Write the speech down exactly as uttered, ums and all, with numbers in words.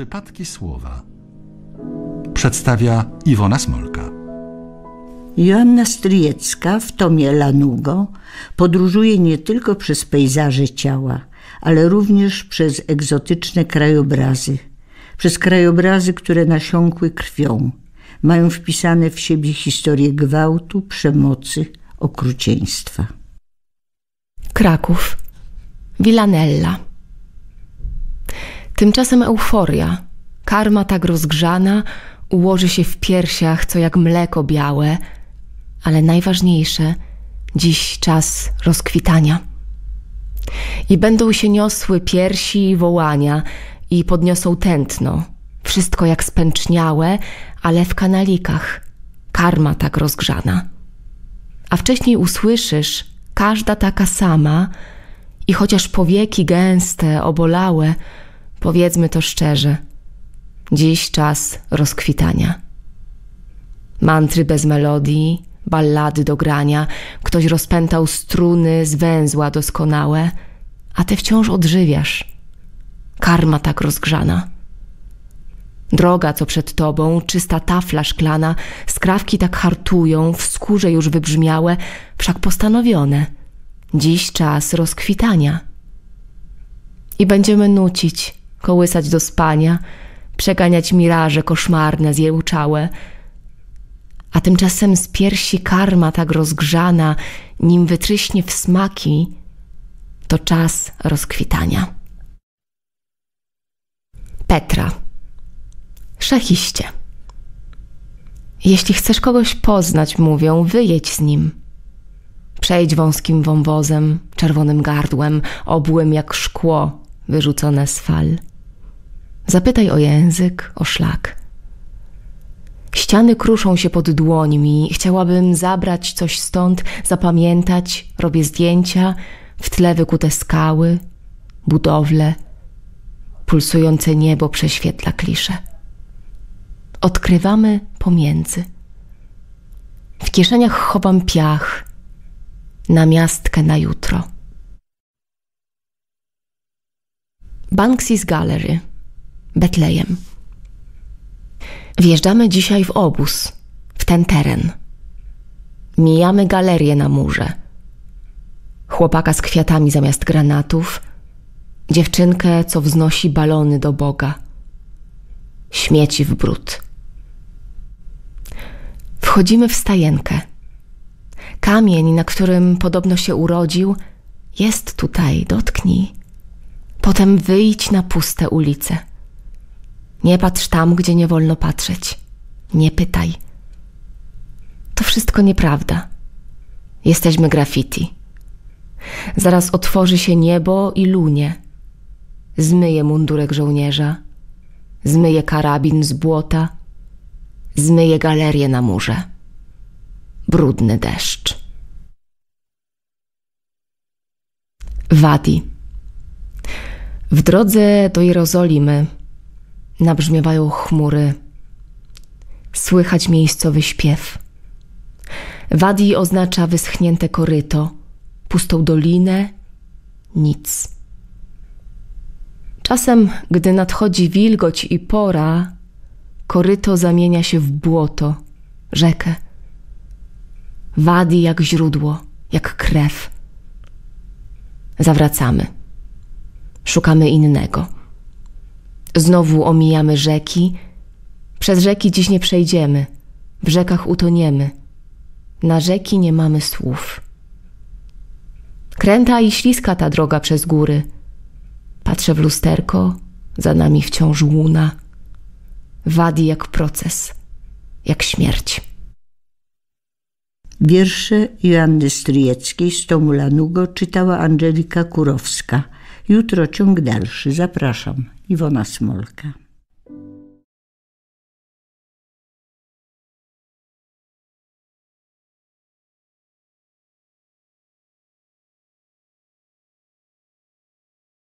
Przypadki słowa przedstawia Iwona Smolka. Joanna Stryjecka w tomie Lanugo podróżuje nie tylko przez pejzaże ciała, ale również przez egzotyczne krajobrazy, przez krajobrazy, które nasiąkły krwią, mają wpisane w siebie historię gwałtu, przemocy, okrucieństwa. Kraków, Villanella. Tymczasem euforia, karma tak rozgrzana, ułoży się w piersiach, co jak mleko białe, ale najważniejsze, dziś czas rozkwitania. I będą się niosły piersi i wołania, i podniosą tętno, wszystko jak spęczniałe, ale w kanalikach, karma tak rozgrzana. A wcześniej usłyszysz, każda taka sama, i chociaż powieki gęste, obolałe, powiedzmy to szczerze, dziś czas rozkwitania. Mantry bez melodii, ballady do grania, ktoś rozpętał struny z węzła doskonałe, a ty wciąż odżywiasz. Karma tak rozgrzana. Droga, co przed tobą, czysta tafla szklana, skrawki tak hartują, w skórze już wybrzmiałe, wszak postanowione. Dziś czas rozkwitania. I będziemy nucić, kołysać do spania, przeganiać miraże koszmarne, zjełczałe. A tymczasem z piersi karma tak rozgrzana, nim wytryśnie w smaki, to czas rozkwitania. Petra. Szachiście. Jeśli chcesz kogoś poznać, mówią, wyjedź z nim. Przejdź wąskim wąwozem, czerwonym gardłem, obłym jak szkło wyrzucone z fal. Zapytaj o język, o szlak. Ściany kruszą się pod dłońmi, chciałabym zabrać coś stąd, zapamiętać, robię zdjęcia, w tle wykute skały, budowle, pulsujące niebo prześwietla klisze. Odkrywamy pomiędzy. W kieszeniach chowam piach, namiastkę na jutro. Banksy's Gallery, Betlejem. Wjeżdżamy dzisiaj w obóz, w ten teren. Mijamy galerię na murze. Chłopaka z kwiatami zamiast granatów, dziewczynkę, co wznosi balony do Boga. Śmieci w brud. Wchodzimy w stajenkę. Kamień, na którym podobno się urodził, jest tutaj, dotknij. Potem wyjdź na puste ulice. Nie patrz tam, gdzie nie wolno patrzeć. Nie pytaj. To wszystko nieprawda. Jesteśmy graffiti. Zaraz otworzy się niebo i lunie. Zmyje mundurek żołnierza. Zmyje karabin z błota. Zmyje galerię na murze. Brudny deszcz. Wadi. W drodze do Jerozolimy nabrzmiewają chmury. Słychać miejscowy śpiew. Wadi oznacza wyschnięte koryto, pustą dolinę, nic. Czasem, gdy nadchodzi wilgoć i pora, koryto zamienia się w błoto, rzekę. Wadi jak źródło, jak krew. Zawracamy. Szukamy innego. Znowu omijamy rzeki. Przez rzeki dziś nie przejdziemy. W rzekach utoniemy. Na rzeki nie mamy słów. Kręta i śliska ta droga przez góry. Patrzę w lusterko, za nami wciąż łuna. Wadi jak proces, jak śmierć. Wiersze Joanny Stryjeckiej z tomu Lanugo czytała Angelika Kurowska. Jutro ciąg dalszy. Zapraszam. Iwona Smolka.